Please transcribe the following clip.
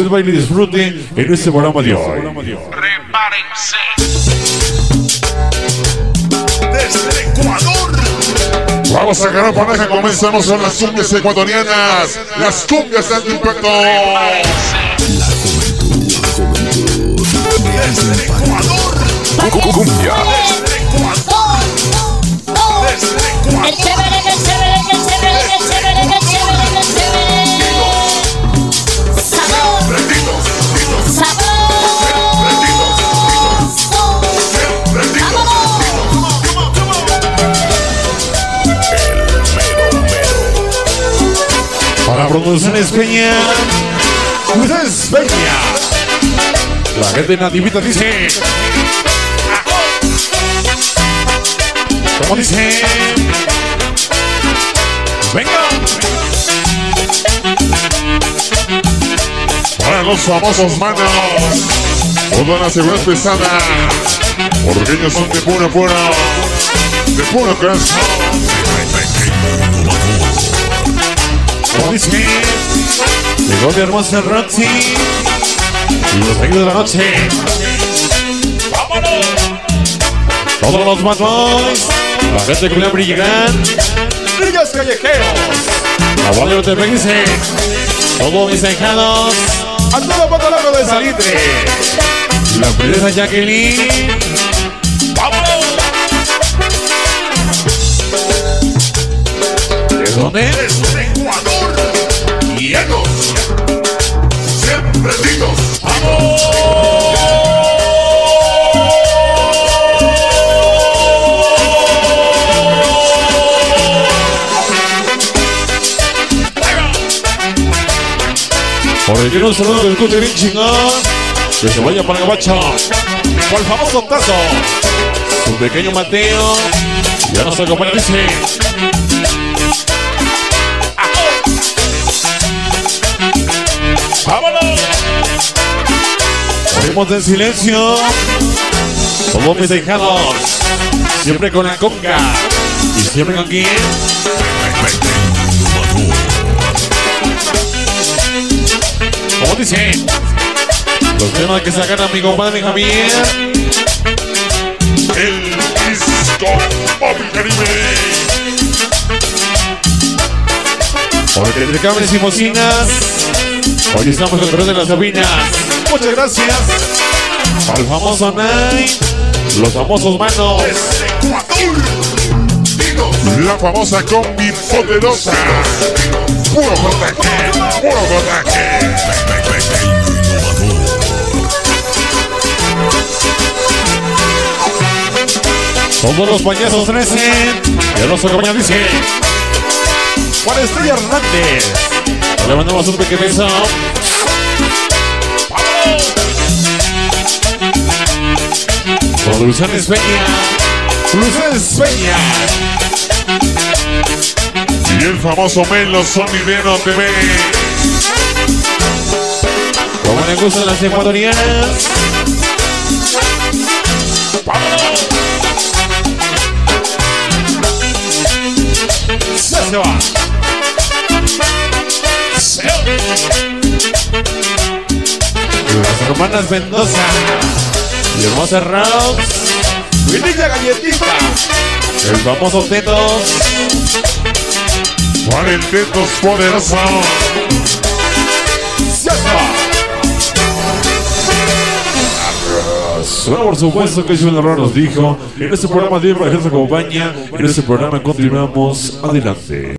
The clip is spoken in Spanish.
usted baile y disfrute en este programa de hoy. Prepárense. Desde Ecuador. Vamos a ganar pareja, comenzamos con las cumbias ecuatorianas. Las cumbias de impacto. Desde Ecuador. Cumbia. Desde Ecuador. Desde Ecuador. El chévere, el chévere, el chévere, el chévere, el chévere, el chévere. Sabor. Sabor. Para Producciones Peña, Producciones Peña. La gente nativita dice, ¿cómo dice? Venga. Para los famosos manos. Toda la seguridad pesada. Porque ellos son de puro corazón. ¿Cómo dice? Llegó mi hermosa Roxy y los amigos de la noche. ¡Vámonos! Todos los Bad Boys, la gente que le llegan, niños callejeros, abuelos de Peguise, todos mis enjados, a todo patalaco de Salitre, la princesa Jacqueline. ¡Vámonos! ¿De dónde? Desde Ecuador. Y ellos siempre dinos. ¡Vamos! Por el que un saludo del coche bien chingón, que se vaya para el gabacho, por el famoso Tazo, su pequeño Mateo, ya nos acompaña, dice. ¡Vámonos! Salimos del silencio, somos mis hijados, siempre con la conga, y siempre con quién. ¿Cómo dice? Los temas que sacan a mi compadre Javier. El disco Móvil Caribe. Porque entre cables y bocinas, hoy estamos con el Perro de las Sabinas. Muchas gracias al famoso Night, los famosos manos. Desde Ecuador. Dinos. La famosa combi poderosa. Puro coraje, puro coraje. Todos los payasos 13, ya nos acompaña, dice Juan Estrella Hernández. Le mandamos un pequeño beso. Producciones Peña, Producciones Peña. Y el famoso Melo Sonidero TV. Como le gustan las ecuatorianas. Ya se va. Las hermanas Mendoza y hermosa Rox y Niña Galletita, el famoso Tetos. Juan el Tetos poderoso. Ya se va. Bueno, por supuesto que Iván Herrera nos dijo en este programa de para que nos acompaña. En este programa continuamos adelante.